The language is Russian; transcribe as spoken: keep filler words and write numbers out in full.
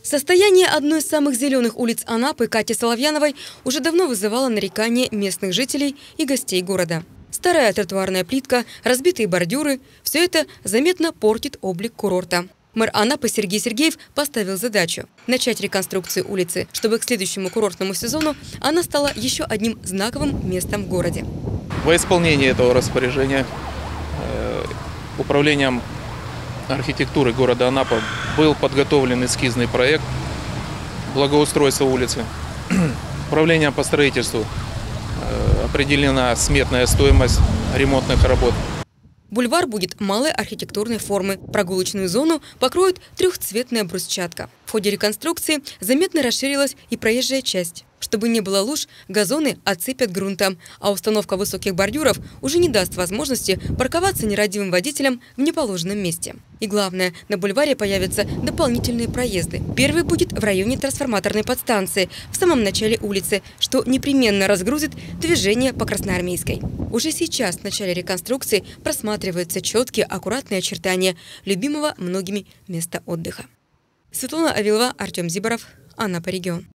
Состояние одной из самых зеленых улиц Анапы, Кати Соловьяновой, уже давно вызывало нарекания местных жителей и гостей города. Старая тротуарная плитка, разбитые бордюры – все это заметно портит облик курорта. Мэр Анапы Сергей Сергеев поставил задачу – начать реконструкцию улицы, чтобы к следующему курортному сезону она стала еще одним знаковым местом в городе. Во исполнение этого распоряжения э, управлением архитектуры города Анапа был подготовлен эскизный проект благоустройства улицы. Управлением по строительству э, определена сметная стоимость ремонтных работ. Бульвар будет малой архитектурной формы. Прогулочную зону покроет трехцветная брусчатка. В ходе реконструкции заметно расширилась и проезжая часть. Чтобы не было луж, газоны отсыпят грунтом, а установка высоких бордюров уже не даст возможности парковаться нерадивым водителям в неположенном месте. И главное, на бульваре появятся дополнительные проезды. Первый будет в районе трансформаторной подстанции, в самом начале улицы, что непременно разгрузит движение по Красноармейской. Уже сейчас в начале реконструкции просматриваются четкие, аккуратные очертания любимого многими места отдыха. Светлана Авилова, Артем Зиборов, Анапа регион.